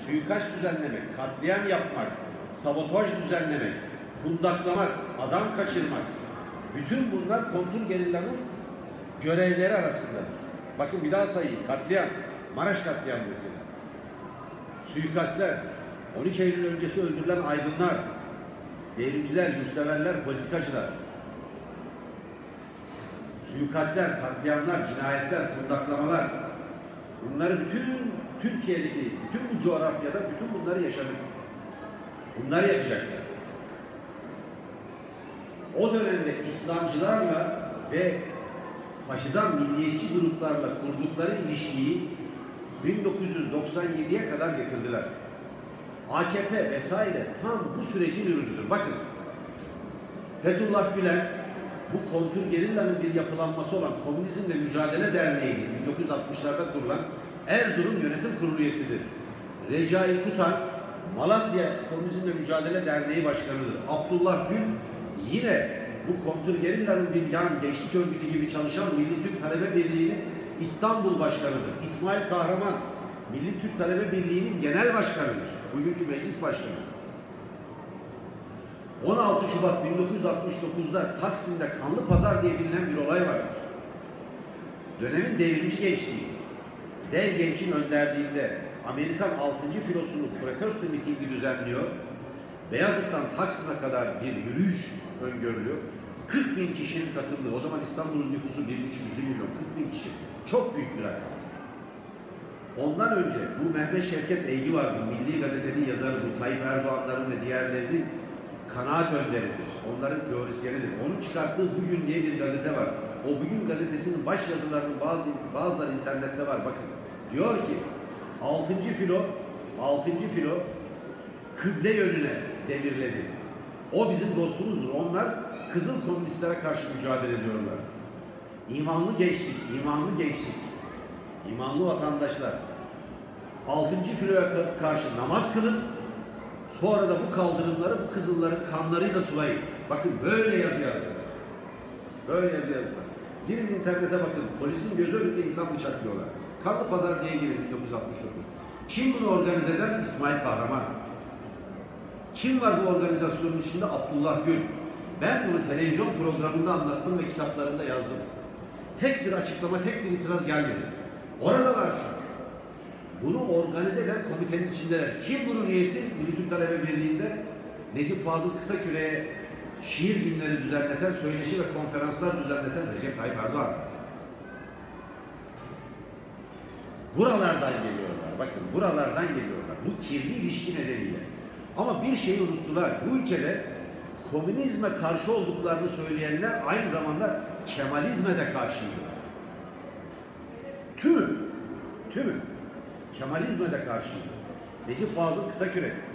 suikast düzenlemek, katliam yapmak, sabotaj düzenlemek, kundaklamak, adam kaçırmak, bütün bunlar kontrgerillanın görevleri arasındadır. Bakın bir daha sayayım. Katliam, Maraş katliamı mesela. Suikastler, 12 Eylül öncesi öldürülen aydınlar, devrimciler, yurtseverler, politikacılar. Suikastler, katliamlar, cinayetler, kundaklamalar. Bunları bütün Türkiye'deki, bütün bu coğrafyada bütün bunları yaşadık. Bunları yapacaklar. O dönemde İslamcılarla ve faşizan milliyetçi gruplarla kurdukları ilişkiyi 1997'ye kadar getirdiler. AKP vesaire tam bu sürecin ürünüdür. Bakın, Fethullah Gülen bu kontrgerillanın bir yapılanması olan Komünizmle Mücadele Derneği'nin 1960'larda kurulan Erzurum Yönetim Kurulu üyesidir. Recai Kutan Malatya Komünizmle Mücadele Derneği Başkanı'dır. Abdullah Gül yine bu kontrgerillanın bir yan gençlik örgütü gibi çalışan Milli Türk Talebe Birliği'nin İstanbul Başkanı'dır. İsmail Kahraman Milli Türk Talebe Birliği'nin genel başkanıdır. Bugünkü meclis başkanı. 16 Şubat 1969'da Taksim'de Kanlı Pazar diye bilinen bir olay vardır. Dönemin devrimci gençliği, Dev Genç'in önderliğinde Amerikan 6. filosunun protesto mitingi düzenliyor. Beyazıt'tan Taksim'e kadar bir yürüyüş öngörülüyor. 40 bin kişinin katıldığı, o zaman İstanbul'un nüfusu 1,5-2 milyon, 40 bin kişi. Çok büyük bir rakam. Ondan önce bu Mehmet Şevket Eygi vardı, Milli Gazete'nin yazarı, bu Tayyip Erdoğan'ların ve diğerlerinin kanaat önderidir. Onların teorisyenidir. Onun çıkarttığı Bugün diye bir gazete var. O Bugün gazetesinin baş yazılarının bazıları internette var. Bakın. Diyor ki 6. filo kıble yönüne demirledi. O bizim dostumuzdur. Onlar kızıl komünistlere karşı mücadele ediyorlar. İmanlı gençlik, imanlı vatandaşlar 6. filoya karşı namaz kılın, sonra da bu kaldırımları bu kızılların kanlarıyla sulayın. Bakın böyle yazı yazdılar. Böyle yazı yazdılar. Girin internete bakın. Polisin gözü önünde insan bıçaklıyorlar. Kanlı Pazar diye girin 1969. Kim bunu organize eden? İsmail Kahraman. Kim var bu organizasyonun içinde? Abdullah Gül. Ben bunu televizyon programında anlattım ve kitaplarında yazdım. Tek bir açıklama, tek bir itiraz gelmedi. Oradalar çünkü. Bunu organize eden komitenin içindeler. Kim bunun üyesi? Milli Türk Talebe Birliği'nde Necip Fazıl Kısaküre'ye şiir günleri düzenleten, söyleşi ve konferanslar düzenleten Recep Tayyip Erdoğan. Buralardan geliyorlar. Bakın buralardan geliyorlar. Bu kirli ilişki nedeniyle. Ama bir şeyi unuttular. Bu ülkede komünizme karşı olduklarını söyleyenler aynı zamanda Kemalizme de karşıydı. Tümü Kemalizme de karşıydı. Necip Fazıl Kısakürek